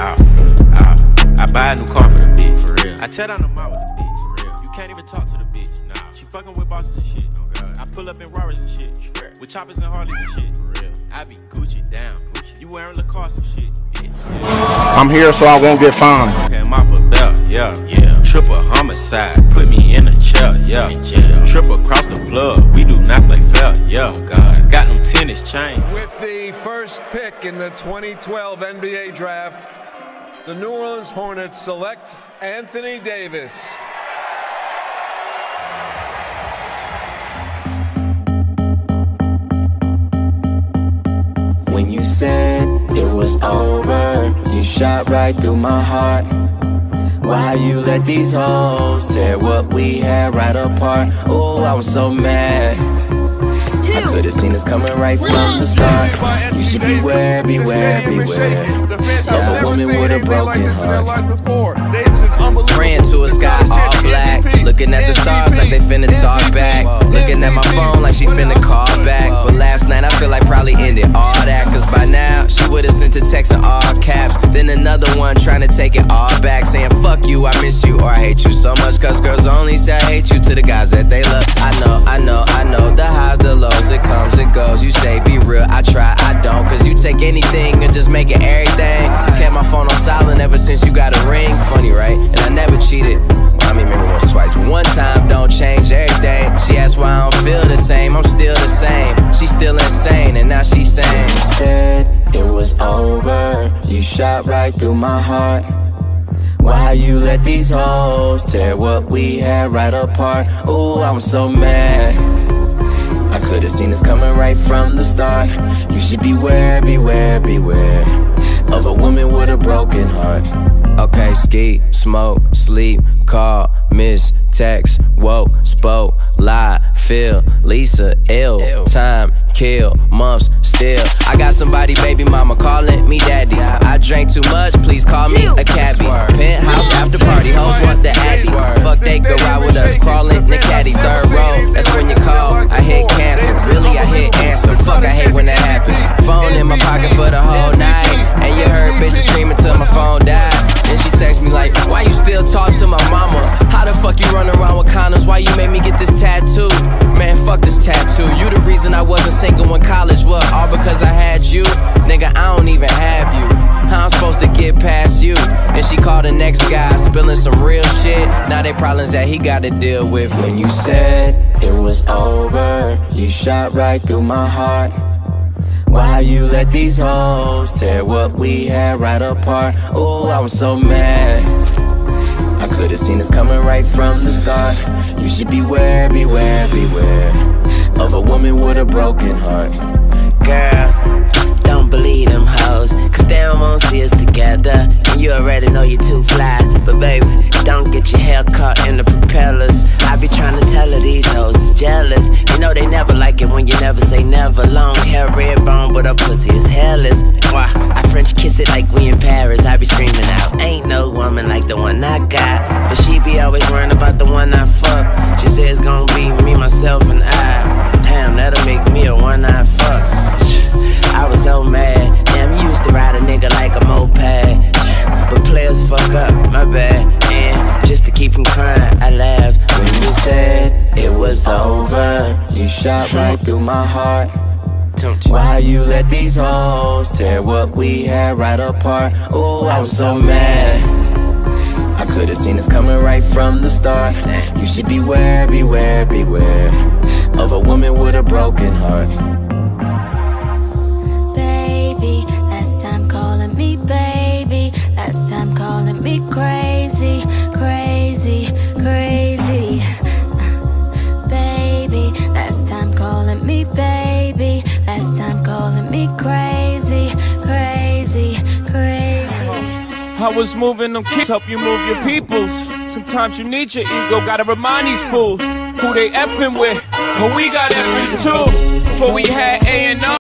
I buy a new car for the bitch, for real. I tear down the mall with the bitch, for real. You can't even talk to the bitch, nah. She fucking with bosses and shit, oh God. I pull up in Rarers and shit, with choppers and Harleys and shit, for real. I be Gucci down, Gucci. You wearing Lacoste and shit, bitch. I'm here so I won't get fined. Okay, I'm off a belt, yeah. Triple homicide, put me in a chair, yeah. Triple across the plug, we do not play fair, yeah. Oh God. Got them tennis chains. With the first pick in the 2012 NBA draft, the New Orleans Hornets select Anthony Davis. When you said it was over, you shot right through my heart. Why you let these hoes tear what we had right apart? Oh, I was so mad. I should've seen this coming right from the start. You should beware, beware, beware of a woman with a broken heart. Praying to a sky all black, looking at the stars like they finna talk back, looking at my phone like she finna call back. But last night I feel like probably ended all that, cause by now she would've sent a text in all caps, then another one trying to take it all back, saying fuck you, I miss you, or I hate you so much. Cause girls only say I hate you to the guys that they love. I know, the highs, the lows, it comes, it goes. You say be real, I try, I don't. Cause you take anything and just make it everything. I kept my phone on silent ever since you got a ring. Funny, right? And I never cheated. I mean, maybe once, twice, but one time don't change everything. She asked why I don't feel the same. I'm still the same. She's still insane, and now she's saying, you said it was over, you shot right through my heart. Why you let these hoes tear what we had right apart? Oh, I was so mad. I should've seen this coming right from the start. You should beware, beware, beware of a woman with a broken heart. Okay, ski, smoke, sleep, call, miss, text, woke, spoke, lie, feel, Lisa, ill, time, kill, months, still. I got somebody, baby mama, calling me daddy. I drank too much, please call me a cabbie. Penthouse after party, hoes want the addy. Fuck, they go out with us, crawling in the caddy. Third row, that's when you call. I hit cancel, really I hit answer. Fuck, I hate when that happens. Phone in my pocket for the whole night, and you heard bitches screaming till my phone died. Then she text me like, why you still talk to my mama? How the fuck you run around with condoms? Why you made me get this tattoo? Man, fuck this tattoo. You the reason I wasn't single in college. What, all because I had you? Nigga, I don't even have you. How I'm supposed to get past you? Then she called the next guy, spilling some real shit. Now they problems that he gotta deal with. When you said it was over, you shot right through my heart. Why you let these hoes tear what we had right apart? Oh, I was so mad. I should've seen this coming right from the start. You should beware, beware, beware of a woman with a broken heart. Girl, don't believe them hoes, cause they don't wanna see us together, and you already know you're too fly. But baby, don't get your hair caught in the propellers. I be trying to tell her these hoes is jealous. You know they never like it when you never say never. Long hair, red bone, but her pussy is hairless. Why, I French kiss it like we in Paris. I be screaming out, ain't no woman like the one I got. But she be always worrying about the one I fuck. She says it's gonna be me, myself, and I. Damn, that'll make me a one-eye fuck. I was so mad. Damn, you used to ride a nigga like a moped. But players fuck up, my bad. And just to keep from crying, I laughed. When you said it was over, you shot right through my heart. Why you let these hoes tear what we had right apart? Oh, I was so mad. I should've seen this coming right from the start. You should beware, beware, beware of a woman with a broken heart. Baby, last time calling me baby, last time calling me crazy, crazy, crazy. Baby, last time calling me baby, last time calling me crazy, crazy, crazy. I was moving them kids, help you move your peoples. Sometimes you need your ego, gotta remind these fools who they effing with, but we got effing too. Before we had A&R